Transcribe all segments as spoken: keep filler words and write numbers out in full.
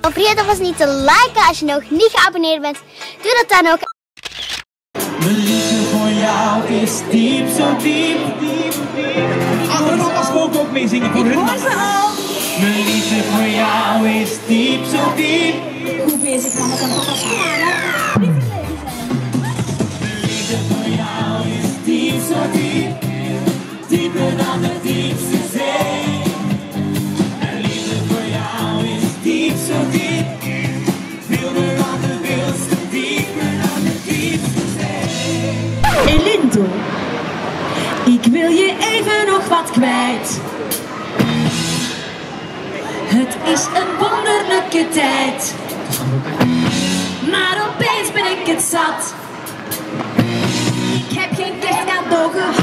Vergeet alvast niet te liken als je nog niet geabonneerd bent. Doe dat dan ook. Mijn liefde voor jou is diep, zo diep, diep, diep. Andere papa's mogen ook meezingen voor hun. Mijn liefde voor jou is diep, zo diep. Hoe bezig dan met een papa's klaar? Mijn liefde voor jou is diep, zo diep. Dieper dan de diepste zee. Mijn liefde voor jou is diep, zo diep. Wilder dan de wildste, dieper dan de diepste zee. Elindo, ik wil je even nog wat kwijt. Het is een wonderlijke tijd, maar opeens ben ik het zat. Ik heb geen kerstcadeau gehad.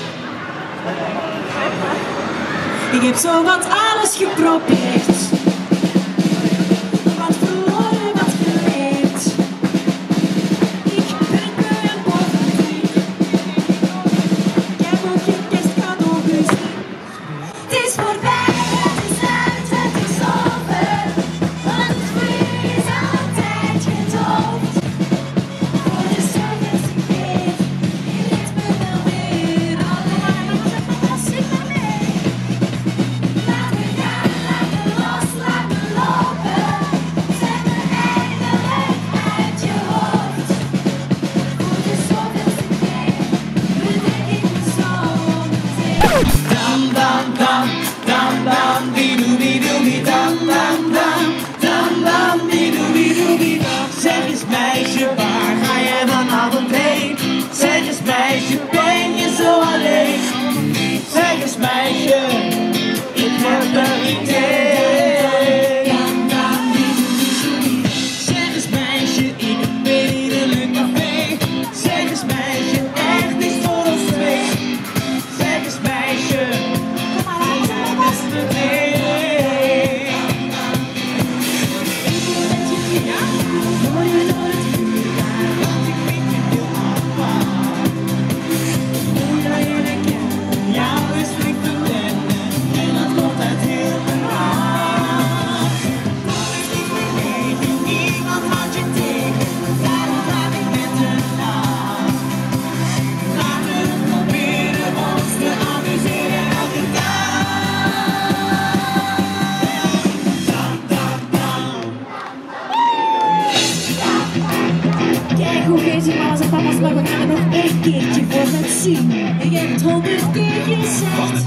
Ik heb zo wat alles geprobeerd. Wat verloren, wat geleerd. Ik ben me een bovendien. Ik heb ook geen kerstcadeau gezien. Het is voorbij, het is uit, het is over. Want het vuur is altijd gedoofd. Voor de zoveelste keer, je liet me wel weer allemaal. Als ik maar mee. Laat me gaan, laat me los, laat me lopen. Zet me eindelijk uit je hoofd. Voor de zoveelste keer bedenk ik me zo meteen. Dam dam dam, dam dam, didoe-didoe-die, dam dam dam, dam dam, didoe-didoe-die, dam. Zeg eens meisje, waar ga je vanavond heen? Zeg eens meisje, ben je zo alleen? Zeg eens meisje, ik heb een idee. Dam dam, didoe-didoe-die. Zeg eens meisje, ik weet een leuk café. Zeg eens meisje, echt iets voor ons twee. Zeg eens meisje, Hoe bezig was en papa's, maar we gaan er nog één keertje voor het zien. Ik heb het honderd keer gezegd.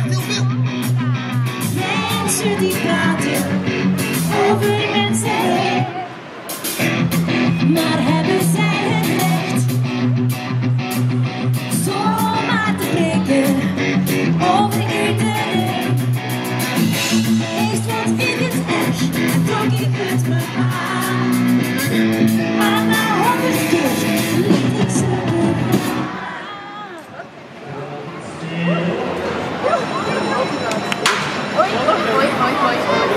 Mensen die praten over mensen heen. Maar hebben zij het recht zomaar te spreken over iedereen? Eerst vond ik het echt en trok ik het me aan. Maar na honderd keer liet ik ze weer. Hoi, hoi, hoi, hoi, hoi.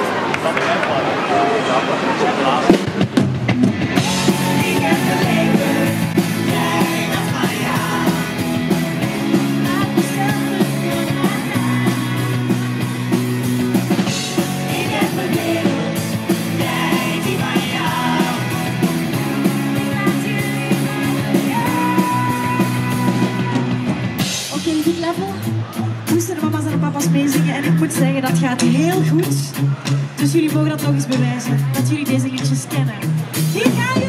ik heb geleven, jij dat van jou. Laat mezelf terug naar. Ik heb mijn wereld, jij die van jou. Oké, okay, goed level. Moesten de mama's en de papa's meezingen en ik moet zeggen dat gaat heel goed. Dus jullie mogen dat nog eens bewijzen, dat jullie deze liedjes kennen. Hier gaan we!